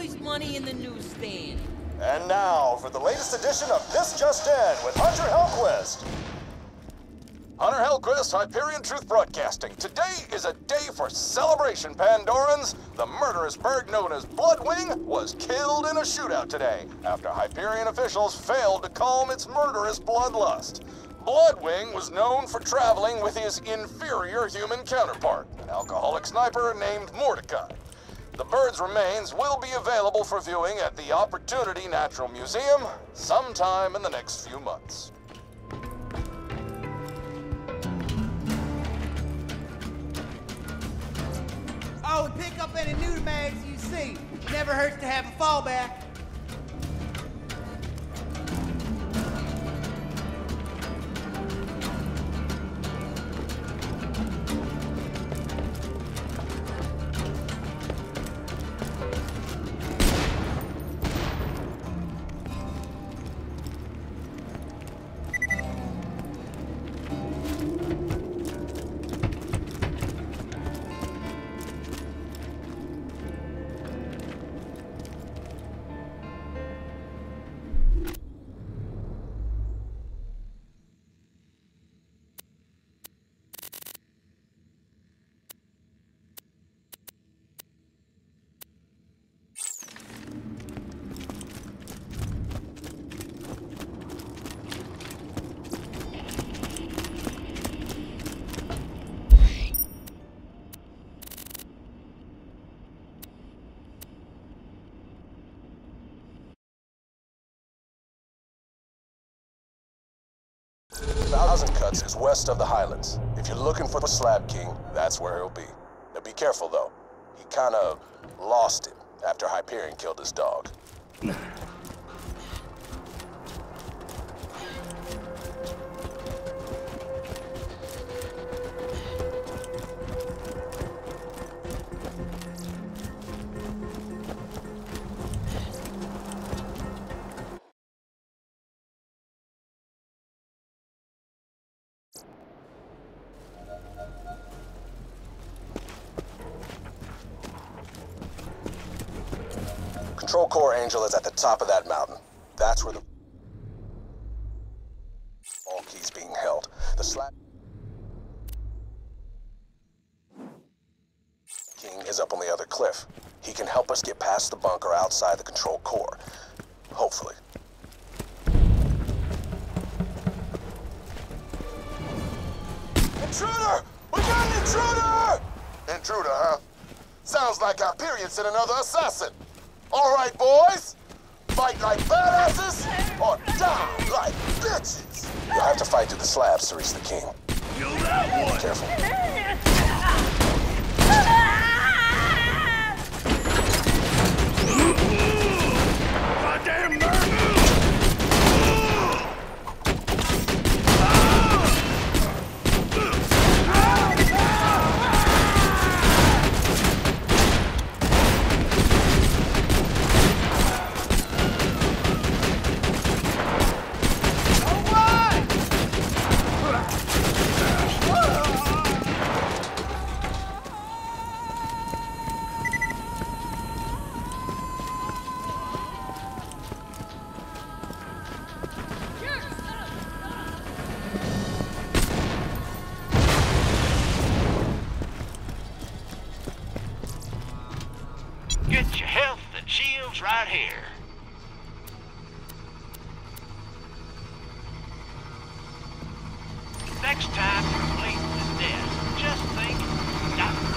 waste money in the newsstand. And now for the latest edition of This Just In with Hunter Hellquist. Hunter Hellquist, Hyperion Truth Broadcasting. Today is a day for celebration, Pandorans. The murderous bird known as Bloodwing was killed in a shootout today after Hyperion officials failed to calm its murderous bloodlust. Bloodwing was known for traveling with his inferior human counterpart, an alcoholic sniper named Mordecai. The bird's remains will be available for viewing at the Opportunity Natural Museum sometime in the next few months. Oh, and pick up any new mags you see. Never hurts to have a fallback. Thousand Cuts is west of the Highlands. If you're looking for the Slab King, that's where he'll be. Now be careful though. He kinda lost it after Hyperion killed his dog. Control Core Angel is at the top of that mountain. That's where the all keys being held. The Slab King is up on the other cliff. He can help us get past the bunker outside the Control Core. Hopefully. Intruder! We got an intruder! Intruder, huh? Sounds like Hyperion sent another assassin. All right, boys. Fight like badasses or die like bitches. You'll have to fight through the slabs to reach the king. Kill that one. Be careful. Goddamn nerd! Get your health and shields right here. Next time you're bleeding to death, just think Dr.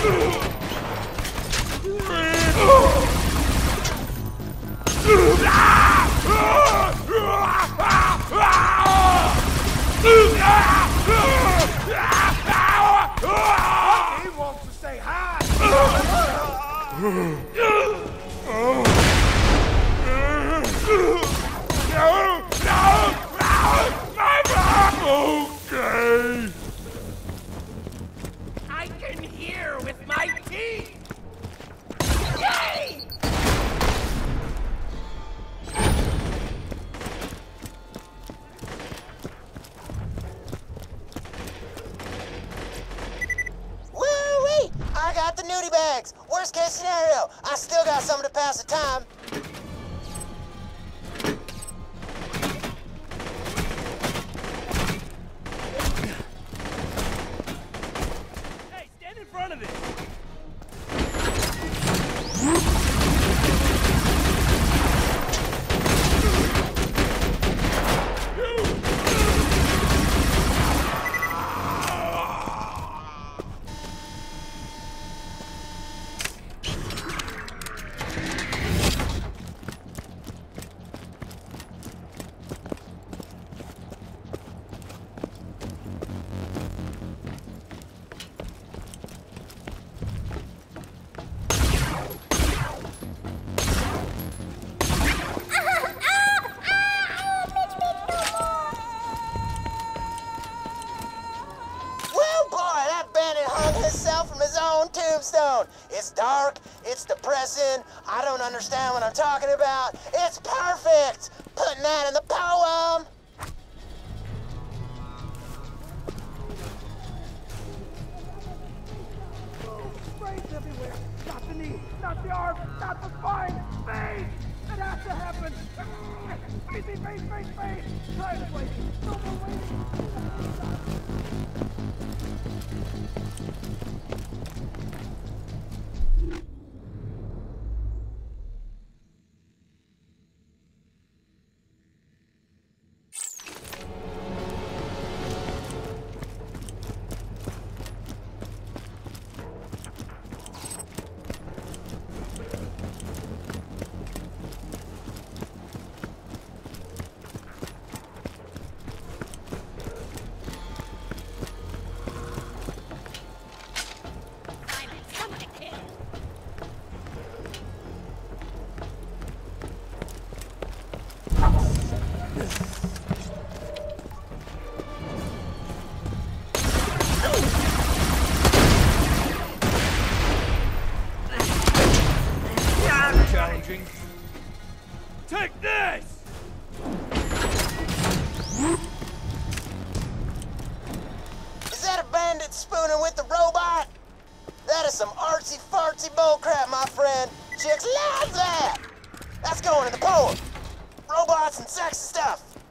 He wants to say hi. Okay. I can hear with my teeth! Yay! Woo-wee! I got the nudie bags. Worst case scenario, I still got something to pass the time. Hey, stand in front of it. Well, boy, that bandit hung himself from his own tombstone. It's dark, it's depressing, I don't understand what I'm talking about. It's perfect! Putting that in the poem! Sprays everywhere. Not the knee, not the arm, not the spine. Face! It has to happen. Face. Time is waiting. No more waiting. Challenging. Take this! Is that a bandit spooning with the robot? That is some artsy-fartsy bullcrap, my friend. Chicks love that! That's going in the poem. Robots and sex stuff.